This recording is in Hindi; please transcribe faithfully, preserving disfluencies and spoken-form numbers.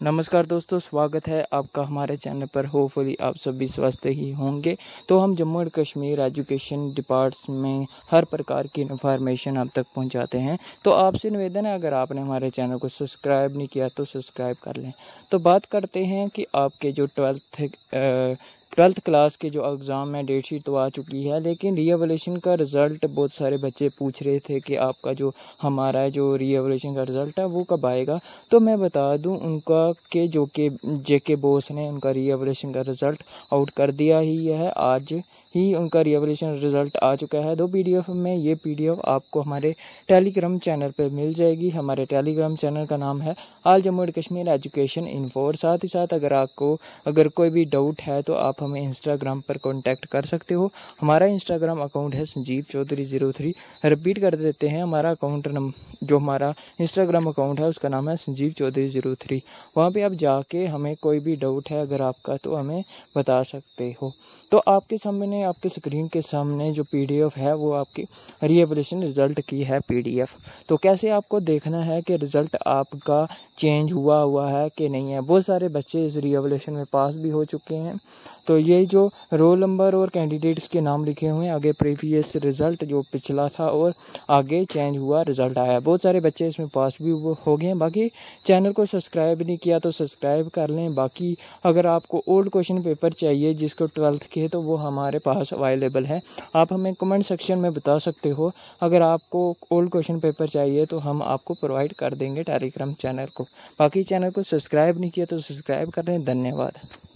नमस्कार दोस्तों, स्वागत है आपका हमारे चैनल पर। होपफुली आप सभी स्वस्थ ही होंगे। तो हम Jammu and Kashmir education department में हर प्रकार की इन्फॉर्मेशन आप तक पहुंचाते हैं। तो आपसे निवेदन है, अगर आपने हमारे चैनल को सब्सक्राइब नहीं किया तो सब्सक्राइब कर लें। तो बात करते हैं कि आपके जो ट्वेल्थ ट्वेल्थ क्लास के जो एग्ज़ाम है, डेट शीट तो आ चुकी है, लेकिन रीएवल्यूशन का रिज़ल्ट बहुत सारे बच्चे पूछ रहे थे कि आपका जो हमारा जो रीएवल्यूशन का रिज़ल्ट है वो कब आएगा। तो मैं बता दूं उनका कि जो कि जेके बोस ने उनका रीएवल्यूशन का रिज़ल्ट आउट कर दिया ही है। आज ही उनका रीएवल्यूशन रिज़ल्ट आ चुका है दो पीडीएफ में। ये पीडीएफ आपको हमारे टेलीग्राम चैनल पर मिल जाएगी। हमारे टेलीग्राम चैनल का नाम है all Jammu and Kashmir education info. और साथ ही साथ अगर आपको अगर कोई भी डाउट है तो आप हमें इंस्टाग्राम पर कांटेक्ट कर सकते हो। हमारा इंस्टाग्राम अकाउंट है Sanjeev Chaudhary zero three. Repeat कर देते हैं, हमारा अकाउंट जो हमारा इंस्टाग्राम अकाउंट है उसका नाम है संजीव चौधरी ज़ीरो थ्री। वहाँ पे आप जाके हमें कोई भी डाउट है अगर आपका तो हमें बता सकते हो। तो आपके सामने आपके स्क्रीन के सामने जो पीडीएफ है वो आपकी रीएवल्यूशन रिज़ल्ट की है पीडीएफ। तो कैसे आपको देखना है कि रिज़ल्ट आपका चेंज हुआ हुआ है कि नहीं है। बहुत सारे बच्चे इस रीएवल्यूशन में पास भी हो चुके हैं। तो ये जो रोल नंबर और कैंडिडेट्स के नाम लिखे हुए हैं, आगे प्रीवियस रिज़ल्ट जो पिछला था और आगे चेंज हुआ रिज़ल्ट आया। बहुत सारे बच्चे इसमें पास भी हो गए हैं। बाकी चैनल को सब्सक्राइब नहीं किया तो सब्सक्राइब कर लें। बाकी अगर आपको ओल्ड क्वेश्चन पेपर चाहिए जिसको ट्वेल्थ के, तो वो हमारे पास अवेलेबल है। आप हमें कमेंट सेक्शन में बता सकते हो। अगर आपको ओल्ड क्वेश्चन पेपर चाहिए तो हम आपको प्रोवाइड कर देंगे टेलीग्राम चैनल को। बाकी चैनल को सब्सक्राइब नहीं किया तो सब्सक्राइब कर लें। धन्यवाद।